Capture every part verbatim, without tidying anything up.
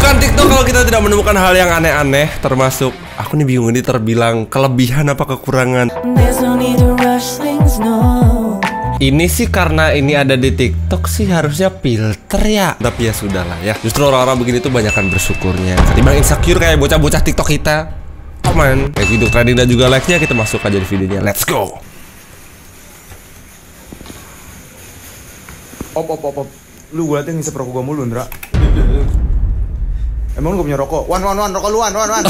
Bukan TikTok kalau kita tidak menemukan hal yang aneh-aneh. Termasuk, aku nih bingung ini terbilang kelebihan apa kekurangan. Ini sih karena ini ada di TikTok sih harusnya filter ya. Tapi ya sudahlah ya. Justru orang-orang begini tuh banyakan bersyukurnya ketimbang insecure kayak bocah-bocah TikTok kita. Aman. Kayak gitu trending dan juga like-nya, kita masuk aja di videonya. Let's go. Op op op op. Lu gue liatin ngisep rokok gue mulu, Ndra. Emang lu gak punya rokok? Wan wan wan, rokok lu wan wan wan.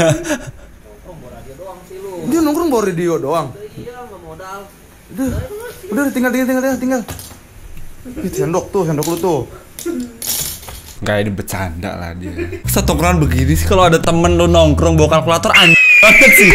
Dia nongkrong bawa radio doang. Iya, enggak modal. Udah, udah tinggal tinggal tinggal tinggal. Ih, sendok tuh, sendok lu tuh. Enggak, ini bercanda lah dia. Satu tongkrongan begini sih kalau ada temen lu nongkrong bawa kalkulator anjing banget sih.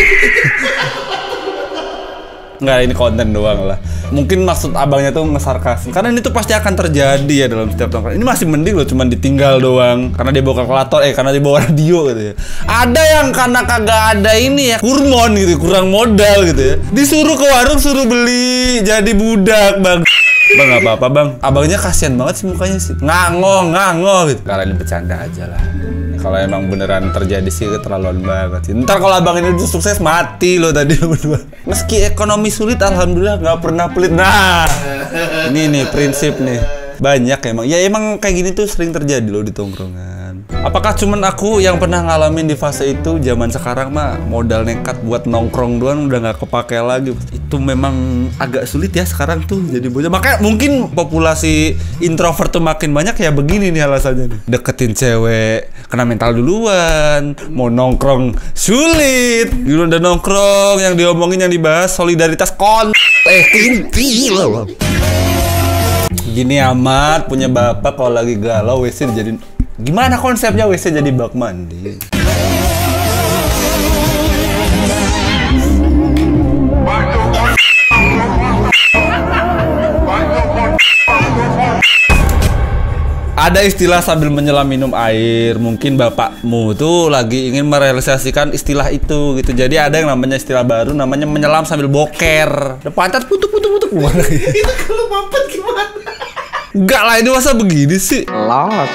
Enggak, ini konten doang lah. Mungkin maksud abangnya tuh ngesarkas. Karena ini tuh pasti akan terjadi ya dalam setiap tongkrongan. Ini masih mending loh, cuman ditinggal doang. Karena dia bawa kalkulator, eh karena dia bawa radio gitu ya. Ada yang karena kagak ada ini ya, kurmon gitu, kurang modal gitu ya. Disuruh ke warung, suruh beli, jadi budak bang. Bang gak apa-apa bang. Abangnya kasihan banget sih mukanya sih. Ngango, ngango gitu. Karena ini bercanda aja lah. Kalau emang beneran terjadi sih keterlaluan banget sih. Ntar kalau abang ini udah sukses mati loh tadi berdua. Meski ekonomi sulit, alhamdulillah nggak pernah pelit. Nah, ini nih prinsip nih. Banyak emang. Ya emang kayak gini tuh sering terjadi loh di tongkrongan. Apakah cuman aku yang pernah ngalamin di fase itu? Zaman sekarang mah modal nekat buat nongkrong doang udah nggak kepake lagi. Itu memang agak sulit ya sekarang tuh jadi bocah. Makanya mungkin populasi introvert tuh makin banyak ya begini nih alasannya nih. Deketin cewek kena mental duluan, mau nongkrong sulit. Dulu udah nongkrong yang diomongin yang dibahas solidaritas kon. Eh kinti loh. Gini amat punya bapak kalau lagi galau W C dijadiin. Gimana konsepnya W C jadi bak mandi? Ada istilah sambil menyelam minum air. Mungkin bapakmu tuh lagi ingin merealisasikan istilah itu gitu. Jadi ada yang namanya istilah baru, namanya menyelam sambil boker. Pantat putuk putuk putuk. Itu kalau mampet gimana? Enggak lah, ini masa begini sih? Los.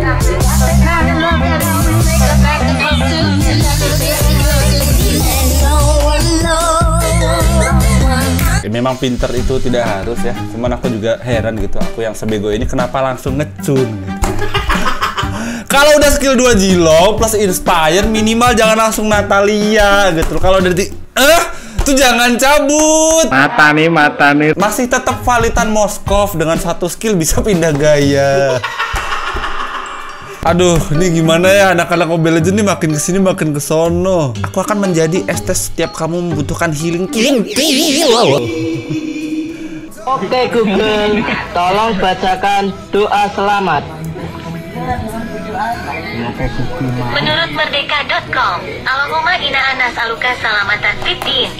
Ya, memang pinter itu tidak harus ya. Cuman aku juga heran gitu. Aku yang sebego ini kenapa langsung ngecun gitu. Kalau udah skill dua jilo plus inspire, minimal jangan langsung Natalia gitu. Kalau dari eh tuh jangan cabut. Mata nih, mata nih. Masih tetap validan Moskov dengan satu skill bisa pindah gaya. Aduh, ini gimana ya anak-anak Mobile Legends ini makin kesini makin kesono. Aku akan menjadi estes setiap kamu membutuhkan healing. Oke Google, tolong bacakan doa selamat. Menurut merdeka dot com, Allahumma inna anas aluka salamatan fiddin.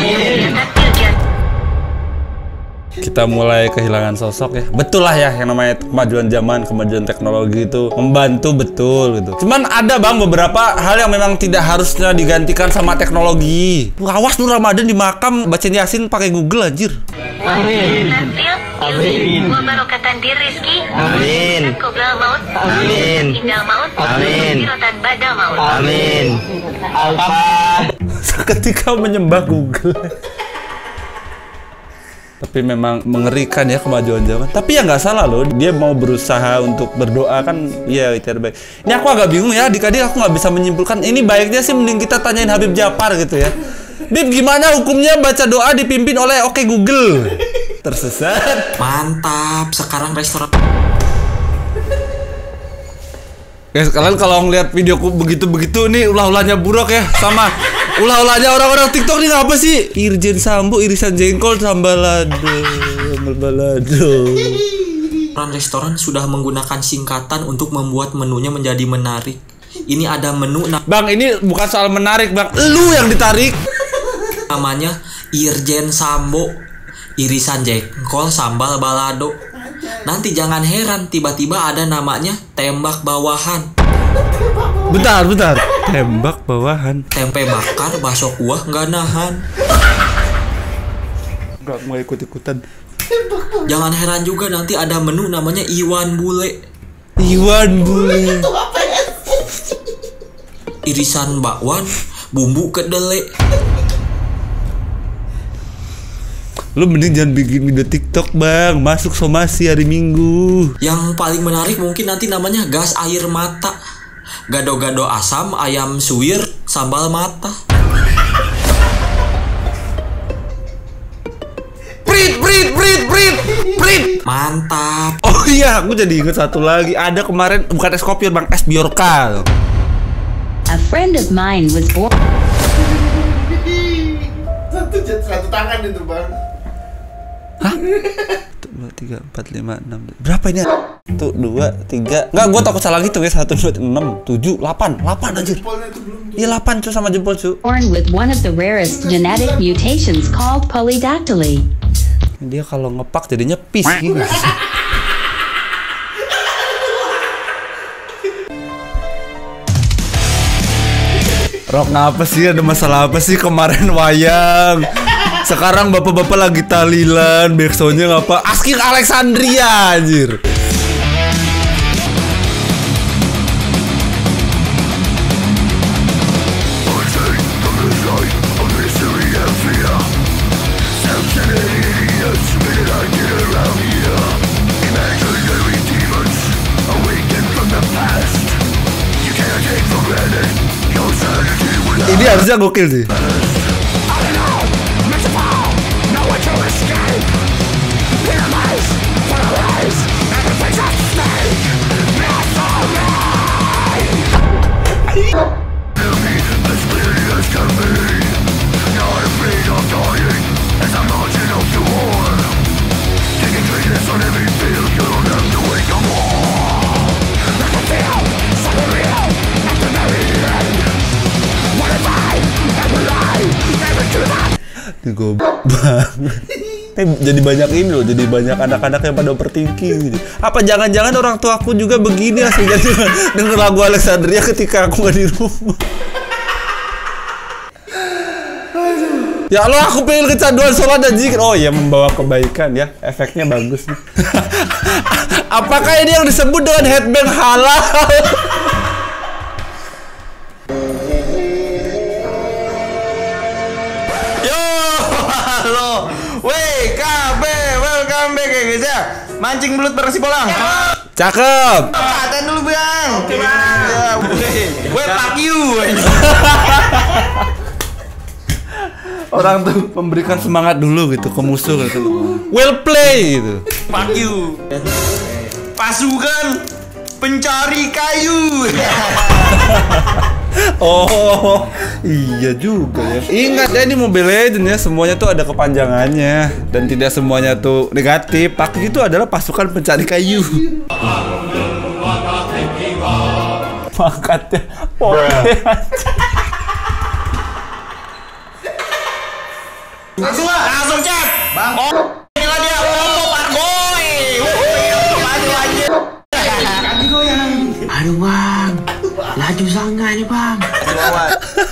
Kita mulai kehilangan sosok ya. Betul lah ya, yang namanya kemajuan zaman, kemajuan teknologi itu membantu betul gitu. Cuman ada bang beberapa hal yang memang tidak harusnya digantikan sama teknologi. Awas lu Ramadan di makam bacain Yasin pakai Google anjir. Amin. Amin. Wabarakatan di rizki. Amin. Qoblal maut. Amin. Indal maut. Amin. Kirotan badal maut. Amin. Alfa. Seketika menyembah Google. Tapi memang mengerikan ya kemajuan zaman. Tapi ya nggak salah loh, dia mau berusaha untuk berdoa kan, ya itu terbaik. Ini aku agak bingung ya, adik-adik aku nggak bisa menyimpulkan. Ini baiknya sih mending kita tanyain Habib Jafar gitu ya. Bib, gimana hukumnya baca doa dipimpin oleh Oke Google? Tersesat. Mantap, sekarang restoran. Guys, kalian kalau ngeliat videoku begitu-begitu nih ulah-ulahnya buruk ya, sama ulah-ulahnya orang-orang TikTok nih apa sih? Irjen Sambo, irisan jengkol, sambal lado, sambal balado. Restoran sudah menggunakan singkatan untuk membuat menunya menjadi menarik. Ini ada menu na Bang, ini bukan soal menarik, Bang. Lu yang ditarik. Namanya Irjen Sambo, irisan jengkol, sambal balado. Nanti jangan heran tiba-tiba ada namanya tembak bawahan. Bentar, bentar. Tembak bawahan. Tempe bakar, bakso kuah nggak nahan. Nggak mau ikut-ikutan. Jangan heran juga nanti ada menu namanya Iwan Bule. Iwan Bule. irisan bakwan, bumbu kedelai. Lu mending jangan bikin video TikTok bang, masuk somasi hari Minggu. Yang paling menarik mungkin nanti namanya gas air mata. Gado-gado asam, ayam suwir, sambal mata. Prit, prit, prit, prit, prit. Mantap. Oh iya, aku jadi inget satu lagi. Ada kemarin, bukan es kopior bang, es biorka. A friend of mine was born. Satu jet satu tangan itu bang. Hah? dua, tiga, empat, lima, enam. Berapa ini? Satu, dua, tiga. Enggak, gue takut salah gitu guys. Satu, dua, enam, tujuh, delapan. Delapan anjir. Iya delapan cu sama jempol cu. Born with one of the rarest genetic mutations called polydactyly. Dia kalau ngepak jadinya pis gitu. Rok ngapa sih? Ada masalah apa sih kemarin wayang? Sekarang bapak-bapak lagi talilan, backsoundnya ngapa? Asking Alexandria anjir. Ini harusnya gokil sih. Goblok banget. Eh, jadi banyak ini loh, jadi banyak anak-anak yang pada overthinking gitu. Apa jangan-jangan orang tua aku juga begini aslinya denger lagu Alexandria ketika aku gak di rumah. Ya Allah, aku pengen kecanduan sholat dan zikir. Oh ya, membawa kebaikan ya, efeknya bagus nih. Apakah ini yang disebut dengan headband halal? Mancing belut bareng si Bolang. Cakep. Katain dulu bang. Oke bang. Ya, gue fuck you. Orang tuh memberikan semangat dulu gitu ke musuh gitu. Well play gitu. Fuck you. Pasukan pencari kayu. Oh, iya juga ya. Ingat ya, ini Mobile Legends ya, semuanya tuh ada kepanjangannya dan tidak semuanya tuh negatif. P U B G itu adalah pasukan pencari kayu. Pangkatnya Poke. Langsung lah, langsung cep. Bang. Oh, inilah dia Ombo Pargoy. Maju aja. Kaki goyang. Aduh bang, laju sangat nih bang. Lawan.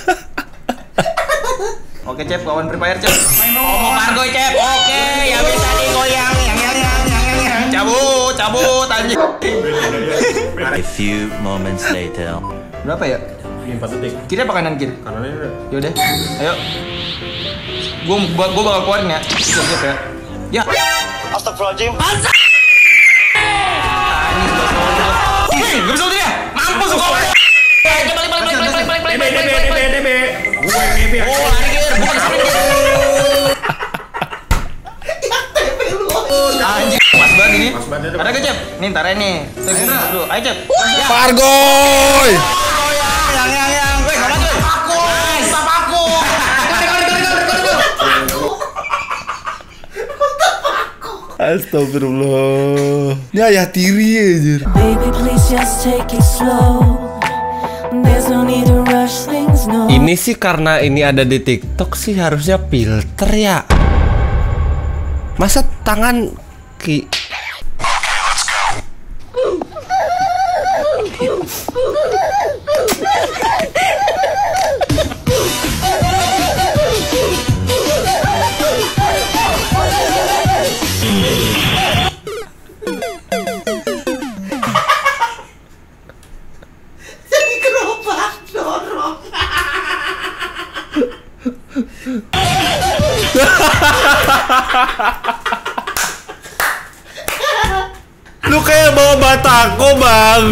Oke cep, lawan Free Fire cep. Ombo Pargoy cep. Oke, ya bisa digoyang. Yang yang yang yang yang. Cabut, cabut anjing. A few moments later. Berapa ya? empat detik. Kiri apa kanan kiri? Kanan aja. Yaudah. Ayo. Gua gua, gua bakal keluarin ya. Siap-siap ya. Ya. Astagfirullahaladzim. Anjir. Hei, gak bisa dia. Mampus gua. Balik balik balik balik balik balik balik balik balik D B. Gue D B. Oh, lari gear, bukan sprint gear. Anjir, pas banget ini. Ada gak, Cep? Nih, ntar ya nih. Ayo, ayo, Cep. Pargoy. Yang yang yang. Weh, gak maju. Aku. Stop aku. Astagfirullah. Ini ayah tiri anjir. Baby, please just take it slow. There's no need to rush things, no. Ini sih karena ini ada di TikTok sih harusnya filter ya. Masa tangan ki Jadi gerobak dorong. Lu kayak bawa batako, Bang.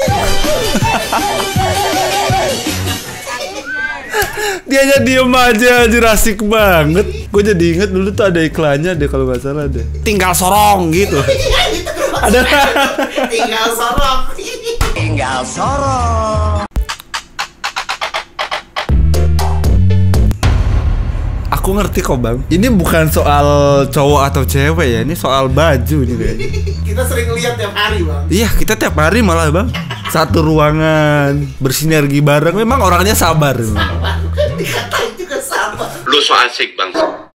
Dia aja diem aja, anjir asik banget. Gue jadi inget dulu tuh ada iklannya deh kalau nggak salah deh. Tinggal sorong gitu. Ada. Tinggal sorong. Tinggal sorong. Aku ngerti kok, Bang. Ini bukan soal cowok atau cewek ya, ini soal baju nih kayaknya. Kita sering lihat tiap hari, Bang. Iya, kita tiap hari malah, Bang. Satu ruangan, bersinergi bareng. Memang orangnya sabar. Sabar. Dikatain juga sabar. Lu so asik, Bang.